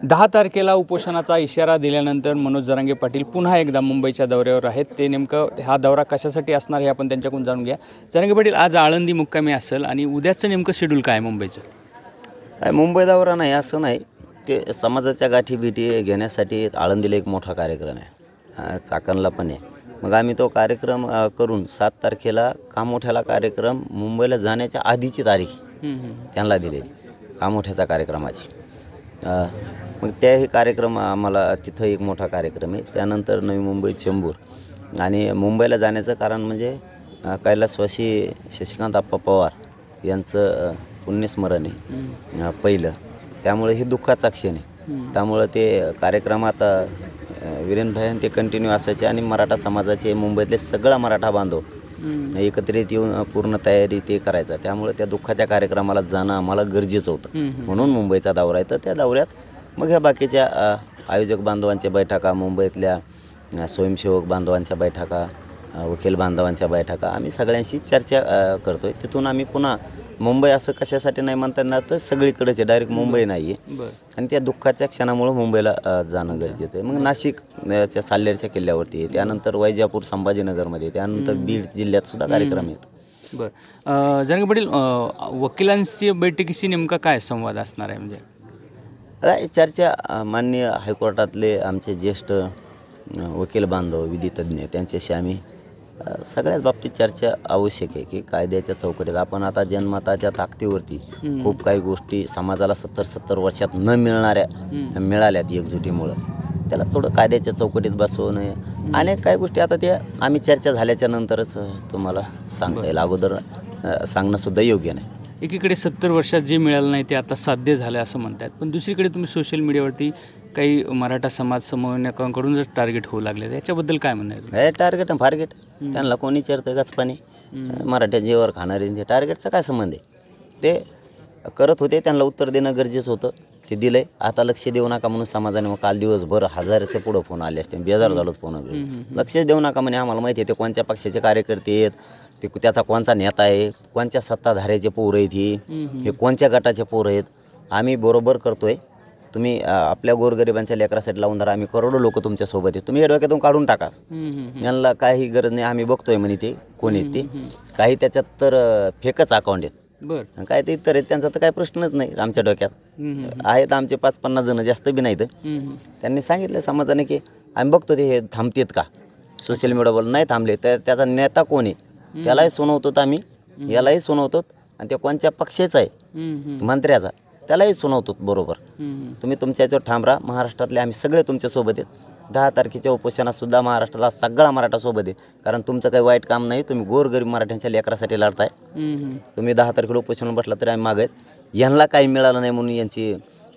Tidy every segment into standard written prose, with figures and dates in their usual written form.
10 तारखेला उपोषणाचा इशारा दिल्यानंतर मनोज जरांगे पाटील पुन्हा एकदा मुंबईच्या दौऱ्यावर आहेत. ते नेमकं हा दौरा कशासाठी असणार हे आपण त्यांच्याकडून जाणून घ्या. जरांगे पाटील आज आळंदी मुक्कामी असेल आणि उद्याचं नेमकं शेड्यूल काय आहे मुंबईचं? मुंबई दौरा नाही असं नाही की समाजाच्या गाठीभेटी घेण्यासाठी आळंदीला एक मोठा कार्यक्रम आहे, चाकणला पण आहे. मग आम्ही तो कार्यक्रम करून 7 तारखेला कामोठ्याला कार्यक्रम मुंबईला जाण्याच्या आधीची तारीख त्यांना दिलेली कामोठ्याचा कार्यक्रमाची. मग त्याही कार्यक्रम आम्हाला तिथं एक मोठा कार्यक्रम आहे. त्यानंतर नवी मुंबई चेंबूर आणि मुंबईला जाण्याचं कारण म्हणजे कैलासवासी शशिकांत आप्पा पवार यांचं पुण्यस्मरण आहे पहिलं, त्यामुळे हे दुःखाचा क्षण आहे. त्यामुळं ते कार्यक्रमात वीरेनभाई ते कंटिन्यू असायचे आणि मराठा समाजाचे मुंबईतले सगळा मराठा बांधव एकत्रित येऊन पूर्ण तयारी ते करायचा. त्यामुळे त्या दुःखाच्या कार्यक्रमाला जाणं आम्हाला गरजेचं होतं, म्हणून मुंबईचा दौरा आहे. तर त्या दौऱ्यात मग ह्या बाकीच्या आयोजक बांधवांच्या बैठका, मुंबईतल्या स्वयंसेवक बांधवांच्या बैठका, वकील बांधवांच्या बैठका आम्ही सगळ्यांशी चर्चा करतो आहे. तिथून आम्ही पुन्हा मुंबई असं कशासाठी नाही म्हणता येणार, तर सगळीकडेच आहे, डायरेक्ट मुंबई नाही आहे. आणि त्या दुःखाच्या क्षणामुळं मुंबईला जाणं गरजेचं आहे. मग नाशिकच्या साल्हेरच्या किल्ल्यावरती आहे, त्यानंतर वैजापूर संभाजीनगरमध्ये, त्यानंतर बीड जिल्ह्यात सुद्धा कार्यक्रम आहेत. बरं, जरांगे पाटील वकिलांची बैठकीशी नेमका काय संवाद असणार आहे? म्हणजे आता चर्चा माननीय हायकोर्टातले आमचे ज्येष्ठ वकील बांधव, विधी तज्ज्ञ त्यांच्याशी आम्ही सगळ्याच बाबतीत चर्चा आवश्यक आहे की कायद्याच्या चौकटीत आपण आता जनमताच्या ताकदीवरती खूप काही गोष्टी समाजाला 70 वर्षात न मिळाल्यात एकजुटीमुळं, त्याला थोडं कायद्याच्या चौकटीत बसवणं. अनेक काही गोष्टी आता त्या आम्ही चर्चा झाल्याच्या नंतरच तुम्हाला सांगता येईल, अगोदर सांगणंसुद्धा योग्य नाही. एकीकडे 70 वर्षात जे मिळालं नाही ते आता साध्य झालं असं म्हणतात, पण दुसरीकडे तुम्ही सोशल मीडियावरती काही मराठा समाज समन्वयकांकडून जर टार्गेट होऊ लागले याच्याबद्दल काय म्हणणं आहे? हे टार्गेट आणि फार्गेट त्यांना कोणी विचारतं गचपाणी? मराठ्या जेवर खाणारे ते टार्गेटचा काय संबंध आहे? ते करत होते, त्यांना उत्तर देणं गरजेचं होतं, ते दिलं आहे. आता लक्ष देऊ नका म्हणून समाजाने मग काल दिवसभर 1000च्या पुढं फोन आले असते, बेजार झालोच फोन वगैरे. लक्ष देऊ नका म्हणे, आम्हाला माहिती आहे ते कोणत्या पक्षाचे कार्यकर्ते आहेत, ते त्याचा कोणचा नेता आहे, कोणत्या सत्ताधाऱ्याचे पोरं आहेत, हे कोणत्या गटाचे पोरं आहेत. आम्ही बरोबर करतो आहे. तुम्ही आपल्या गोरगरिबांच्या लेकरासाठी लावून धरा, आम्ही करोडो लोक तुमच्यासोबत आहेत, तुम्ही डोक्यातून काढून टाका. यांना काही गरज नाही, आम्ही बघतोय म्हणे ते कोण आहेत ते. काही त्याच्यात तर फेकच अकाउंट आहेत, बरं काय ते इतर आहेत, त्यांचा तर काही प्रश्नच नाही आमच्या डोक्यात. आहेत आमचे 5-50 जण, जास्त बी नाहीत. त्यांनी सांगितलं समाजाने की आम्ही बघतो ते हे थांबतेत का, सोशल मीडियावर नाही थांबले तर त्याचा नेता कोण आहे त्यालाही सुनावतो, आम्ही यालाही सुनावतो, आणि ते कोणत्या पक्षाचा आहे मंत्र्याचा त्यालाही सुनावतो. बरोबर, तुम्ही तुमच्या याच्यावर ठाम राहा. महाराष्ट्रातले आम्ही सगळे तुमच्यासोबत आहेत. 10 तारखेच्या उपोषणातसुद्धा महाराष्ट्राला सगळा मराठा सोबत आहे, कारण तुमचं काही वाईट काम नाही. तुम्ही गोरगरीब मराठ्यांच्या लेकरासाठी लढताय. तुम्ही 10 तारखेला उपोषणाला बसला तरी आम्ही मागत. यांना काही मिळालं नाही म्हणून यांची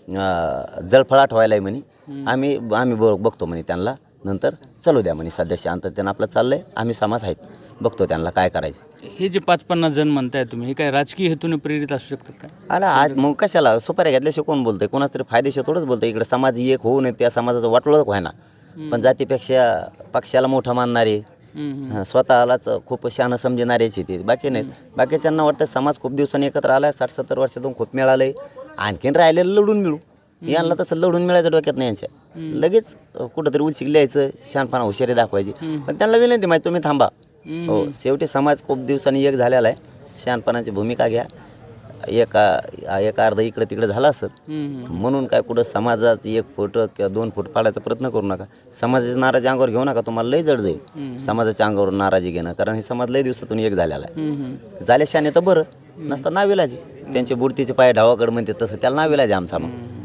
जळफळाट व्हायला आहे म्हणे. आम्ही बघतो म्हणे त्यांना, नंतर चालू द्या म्हणे, सध्या शांततेनं आपलं चाललं आहे, आम्ही समाज आहेत, बघतो त्यांना काय करायचं. हे जे 5-50 जण म्हणताय तुम्ही, हे काय राजकीय हेतूने प्रेरित असू शकतात काय? आला आज मग कशाला सुपाऱ्या घेतल्याशिवाय कोण बोलतंय? कोणाच तरी फायदेशीर थोडंच बोलतंय. इकडे समाज एक होऊ नये, त्या समाजाचं वाटोळं व्हायना, पण जातीपेक्षा पक्षाला मोठं मानणारे, स्वतःलाच खूप शहाणं समजणारेच ते, बाकी नाहीत. बाकीच्यांना वाटतं समाज खूप दिवसांनी एकत्र आला आहे, 60-70 वर्षातून खूप मिळालं आहे, आणखीन राहिलेलं लढून मिळू. यांना तसं लढून मिळायचं डोक्यात नाही यांच्या. लगेच कुठंतरी उलशिक लिहायचं, शहाणपणा हुशारी दाखवायची. पण त्यांना विनंती माहिती, तुम्ही थांबा. हो, शेवटी समाज खूप दिवसांनी एक झालेला आहे. शहाणपणाची भूमिका घ्या. एक अर्ध इकडे तिकडे झालं असत, म्हणून काय कुठं समाजाचं 1 फूट किंवा 2 फूट पाडायचा प्रयत्न करू नका. समाजाच्या नाराजी अंगावर घेऊ नका, तुम्हाला लय जड जाईल समाजाच्या अंगावर नाराजी घेणं, कारण हे समाज लय दिवसातून एक झालेला आहे. झाल्याशाने तर बरं, नसता नाविलाजी. त्यांचे बुडतीचे पाय ढावाकडे म्हणते तसं त्याला नाविलाजी आमचा.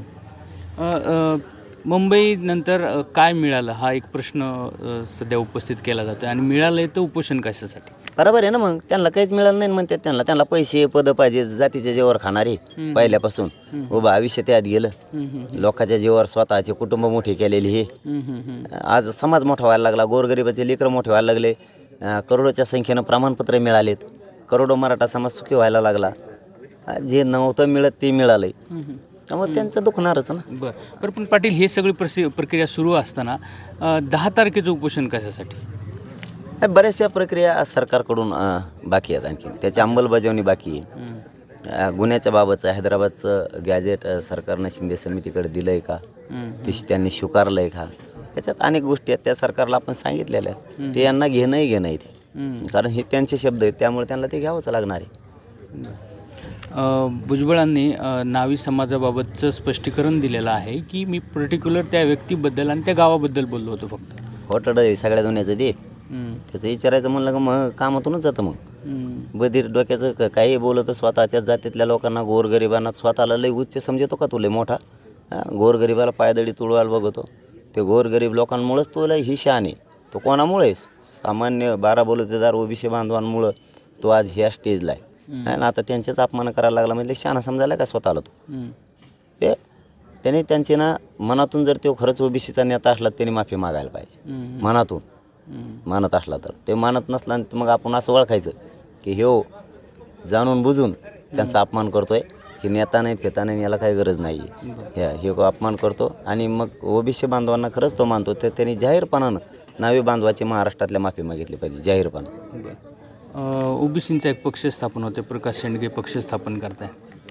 मग मुंबई नंतर काय मिळालं हा एक प्रश्न सध्या उपस्थित केला जातो, आणि मिळालंय तर उपोषण कशासाठी? बरोबर आहे ना, मग त्यांना काहीच मिळालं नाही म्हणतात. त्यांना पैसे पद पाहिजे, जातीच्या जीवावर खाणारे पहिल्यापासून उभं आयुष्य त्यात गेलं. लोकांच्या जीवावर स्वतःचे कुटुंब मोठे केलेले हे आज समाज मोठा व्हायला लागला, गोरगरिबाचे लेकरं मोठे व्हायला लागले, करोडोच्या संख्येनं प्रमाणपत्र मिळालेत, करोडो मराठा समाज सुखी व्हायला लागला. जे नव्हतं मिळत ते मिळालंय, त्यामुळे त्यांचं दुखणारच ना. बरं पण पाटील, हे सगळी प्रक्रिया सुरू असताना 10 तारखेचं उपोषण कशासाठी? बऱ्याचशा प्रक्रिया सरकारकडून बाकी आहेत, आणखी त्याची अंमलबजावणी बाकी आहे. गुन्ह्याच्या बाबतचं हैदराबादचं गॅजेट सरकारनं शिंदे समितीकडे दिलं आहे का, ते त्यांनी स्वीकारलं आहे का, त्याच्यात अनेक गोष्टी आहेत त्या सरकारला आपण सांगितलेल्या आहेत. ते यांना घेणंही आहे ते, कारण हे त्यांचे शब्द आहेत त्यामुळे त्यांना ते घ्यावंच लागणार आहे. भुजबळांनी नावी समाजाबाबतचं स्पष्टीकरण दिलेलं आहे की मी पर्टिक्युलर त्या व्यक्तीबद्दल आणि त्या गावाबद्दल बोललो होतो फक्त. खोटं आहे सगळ्या दुनियाचं ते, त्याचं विचारायचं म्हणलं का मग कामातूनच जातं. मग बधीर डोक्याचं काही बोलतं स्वतःच्याच जातीतल्या लोकांना, गोरगरिबांना स्वतःला लई उच्च समजतो का तुला मोठा? गोरगरिबाला पायदळी तुळवायला बघतो. ते गोरगरीब लोकांमुळेच तुला ही शान आहे. तो कोणामुळे? सामान्य 12 बलुतेदार ओबीसी बांधवांमुळं तो आज ह्या स्टेजला आहे. आणि आता त्यांचेच अपमान करायला लागला म्हणजे शहाणा समजायला का स्वतःला तो? ते त्याने त्यांचे ना मनातून जर तो खरंच ओबीसीचा नेता असला त्यांनी माफी मागायला पाहिजे. मनातून मानत असला तर. ते मानत नसला तर मग आपण असं ओळखायचं की ह्यो जाणून बुजून त्यांचा अपमान करतोय, की नेता नाही फेता नाही, याला काही गरज नाही आहे. हे अपमान करतो आणि मग ओबीसी बांधवांना खरंच तो मानतो. तर त्यांनी जाहीरपणानं नावे बांधवाची महाराष्ट्रातल्या माफी मागितली पाहिजे जाहीरपणा. ओबीसींचा एक पक्ष स्थापन होते, प्रकाश शेंडगे पक्ष स्थापन करताय.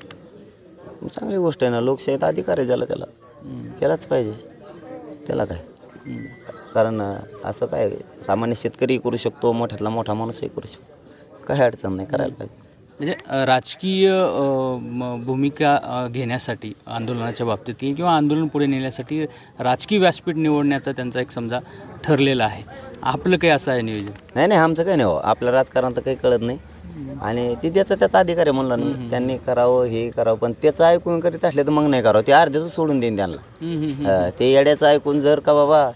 चांगली गोष्ट आहे ना, लोकशाहीत अधिकार आहे ज्याला त्याला केलाच पाहिजे. त्याला काय, कारण असं काय सामान्य शेतकरी करू शकतो, मोठ्यातला मोठा माणूसही करू शकतो, काही अडचण नाही, करायला पाहिजे. म्हणजे राजकीय भूमिका घेण्यासाठी आंदोलनाच्या बाबतीतील किंवा आंदोलन पुढे नेण्यासाठी राजकीय व्यासपीठ निवडण्याचा त्यांचा एक समजा ठरलेला आहे. आपलं काही असं आहे नियोजन? नाही आमचं काही नाही हो, आपल्या राजकारण तर काही कळत नाही आणि ते त्याचा अधिकार आहे म्हणलं ना, त्यांनी करावं हे करावं, पण त्याचं ऐकून करीत असले तर मग नाही करावं. ते अर्ध्याचं सोडून देईन त्यांना. ते येड्याचं ऐकून जर का बाबा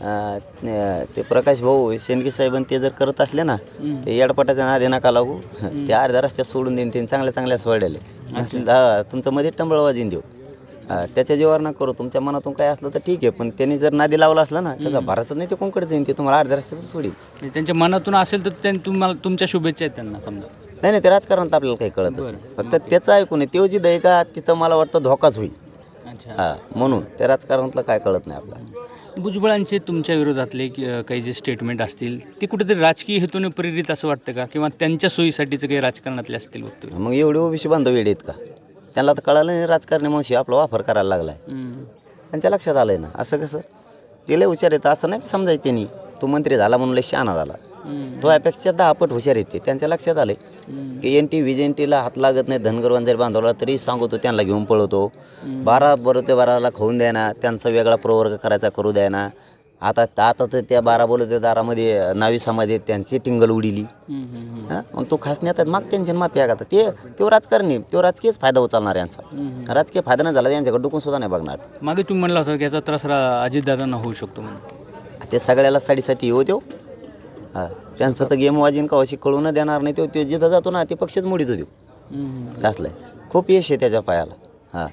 ते प्रकाश भाऊ शेंडगे साहेबांनी ते जर करत असले ना, ते येडपटाच्या नादी नका लागू. ते अर्ध्या रस्त्यात सोडून देईन, ते चांगल्या सोडले तुमचं मध्ये टंबळ वाजीन देऊ. त्याच्या जीवावर ना करू. तुमच्या मनातून काय असलं तर ठीक आहे, पण त्यांनी जर नादी लावला असला ना, त्याचा भराचं नाही, ते कोणकडे जाईन, ते तुम्हाला अर्ध्या रस्त्याचं सोडील. त्यांच्या मनातून असेल तर त्यांनी तुम्हाला तुमच्या शुभेच्छा आहेत त्यांना समजा. नाही ते राजकारणात आपल्याला काही कळतच नाही, फक्त त्याचं ऐकून आहे. तेव्हा जी दय का तिथं मला वाटतं धोकाच होईल. म्हणून त्या राजकारणातलं काय कळत नाही आपल्याला. भुजबळांचे तुमच्या विरोधातले काही जे स्टेटमेंट असतील ते कुठेतरी राजकीय हेतूने प्रेरित असं वाटतं का, किंवा त्यांच्या सोयीसाठीचं काही राजकारणातले असतील वक्तव्य? मग एवढे ओबीसी बांधव वेळ आहेत का? त्यांना तर कळालं नाही राजकारणी माणशी आपला वापर करायला लागला आहे. त्यांच्या लक्षात आलं आहे ना. असं कसं ते लय हुशार येतं असं नाही की समजायचं त्यांनी तो मंत्री झाला म्हणून लय शहाणा झाला. तो यापेक्षा 10 पट हुशार येते. त्यांच्या लक्षात आले की एनटी व्हिजेंटीला हात लागत नाही, धनगरवान जरी बांधवला तरी सांगतो त्यांना घेऊन पळवतो. 12 बरोबर 12ला खाऊन द्यायना, त्यांचा वेगळा प्रवर्ग करायचा करू द्यायना. आता तर त्या 12 बोलतेदारामध्ये नावी समाज आहेत, त्यांची टिंगल उडीली. मग तो खास नेतात माग टेन्शन माफी आहे का? तो राजकारणी, तो राजकीयच फायदा उचलणार यांचा. राजकीय फायदा नाही झाला यांच्याकडे डुकून सुद्धा नाही बघणार. मागे तुम्ही म्हणला होता की याचा त्रास अजितदादांना होऊ शकतो म्हणून. ते सगळ्याला साडीसाती येऊ देऊ. त्यांचं तर गेम वाजीन का अशी कळू न देणार नाही. तो जिथं जातो ना ते पक्षच मोडीत होतो. असलं खूप यश आहे त्याच्या पायाला.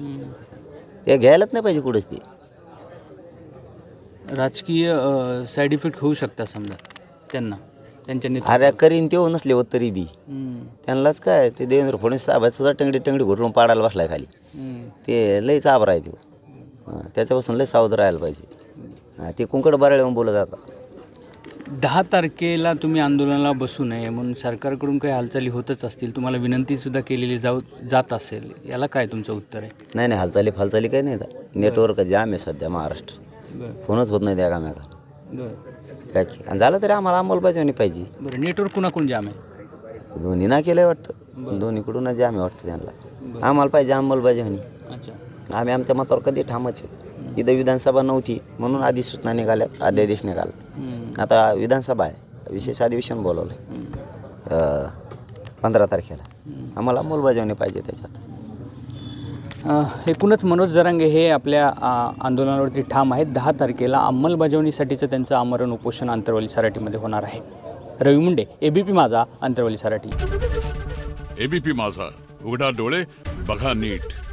ते घ्यायलाच नाही पाहिजे कुठंच. ते राजकीय साईड इफेक्ट होऊ शकतात समजा त्यांना, त्यांच्या अरे करीन ते नसले होत तरी बी त्यांनाच काय. ते देवेंद्र फडणवीस साहेबात सुद्धा टंगडी घुटून पाडायला बसलाय खाली. ते लई चाबरा आहे तो. त्याच्यापासून लई सावध राहायला पाहिजे. ते कुंकड बराळ येऊन बोलत जातात. 10 तारखेला तुम्ही आंदोलनाला बसू नये म्हणून सरकारकडून काही हालचाली होतच असतील, तुम्हाला विनंतीसुद्धा केलेली जात असेल, याला काय तुमचं उत्तर आहे? नाही हालचाली काही नाही. नेटवर्क जाम आहे सध्या महाराष्ट्रात. फोनच होत नाही त्या कामाला. काय आणि झालं तरी आम्हाला अंमलबजावणी पाहिजे. बरं, नेटवर्क कुणाकडून जाम आहे? दोन्ही ना केलं वाटतं. दोन्हीकडून जाम आहे वाटतं त्यांना. आम्हाला पाहिजे अंमलबजावणी. आम्ही आमच्या मतावर कधी ठामच आहे. इथं विधानसभा नव्हती म्हणून अधिसूचना निघाल्यात, अध्यादेश निघाला. आता विधानसभा आहे, विशेष अधिवेशन बोलवलं आहे 15 तारखेला. आम्हाला अंमलबजावणी पाहिजे त्याच्यात. एकूणच मनोज जरांगे हे आपल्या आंदोलनावरती ठाम आहेत. 10 तारखेला अंमलबजावणीसाठीचं त्यांचं आमरण उपोषण अंतरवली सराटीमध्ये होणार आहे. रवी मुंडे, एबीपी माझा, अंतरवली सराटी. एबीपी माझा, उघडा डोळे बघा नीट.